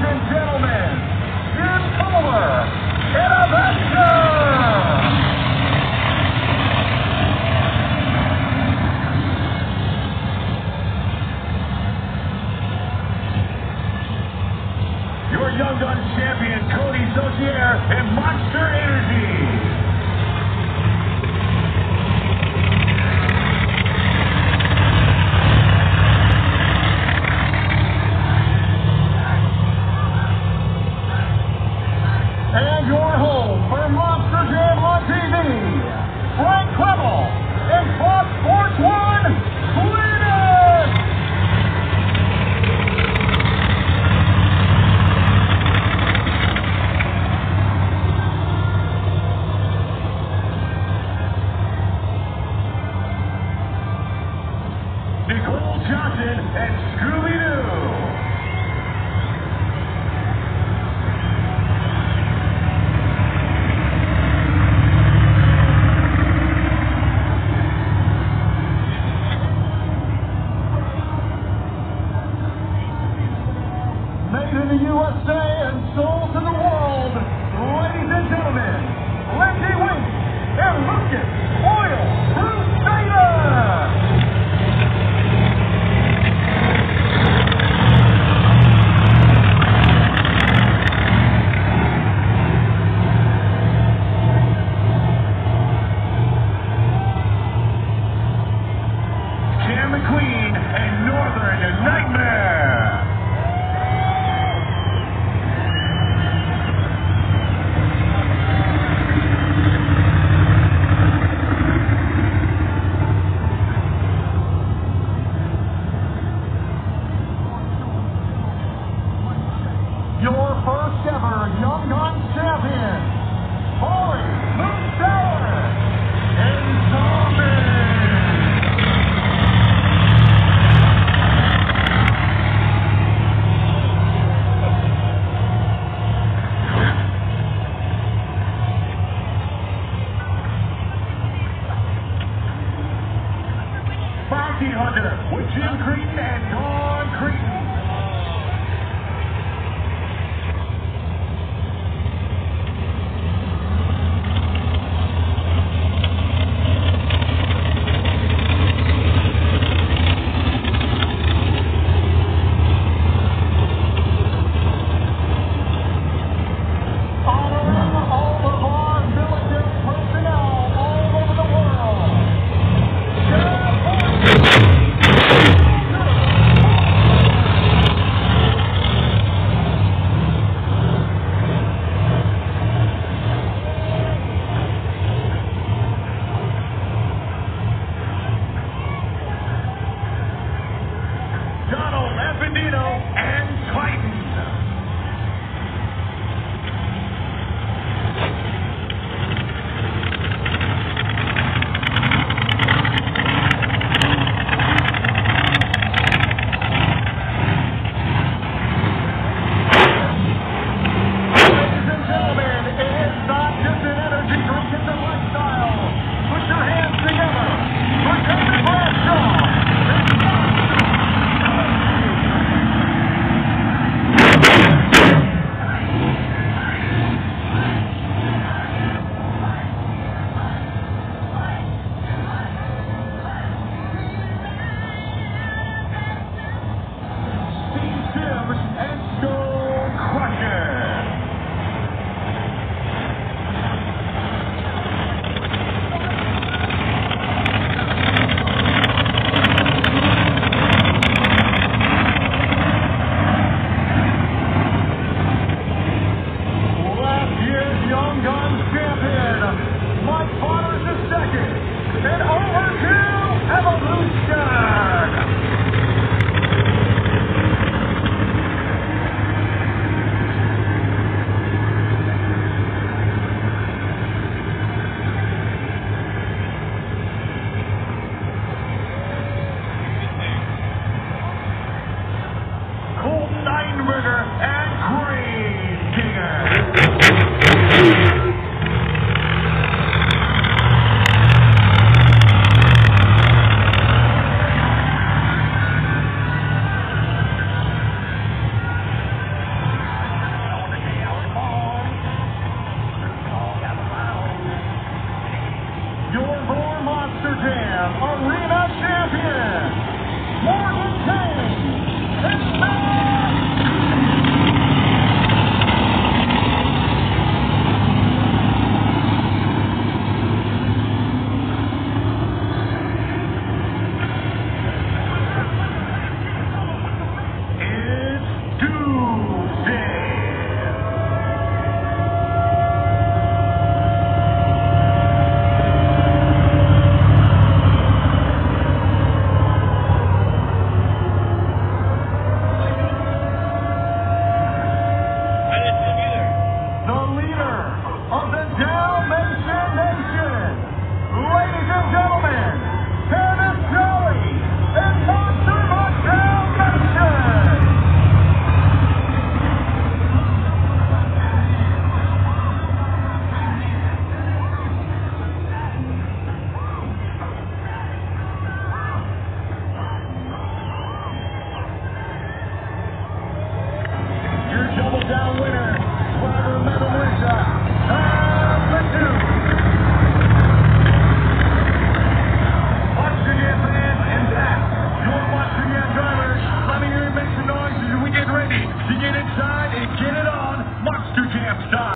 and gentlemen, Jim Fuller, Intervention! Your Young Guns champion, Cody Saucier, and Monster Energy. And your home for Monster Jam on TV, Frank Klebel and Fox Sports 1, Sweden! Nicole Johnson and Scooby-Doo. Made in the USA and sold to the world, ladies and gentlemen, Lindsay Wink and Lucas Oil Crusader! Cam McQueen and Northern Nightmare! Your first ever Young Guns champion, Paulie Moose Sauer and Zombie. Bounty Hunter with Jim Cretin and Dawn Cretin. Donald Appendino and Titan. Ladies and gentlemen, it's not just an energy drink, it's a lifestyle. Put your hands together for David Bradshaw. winner.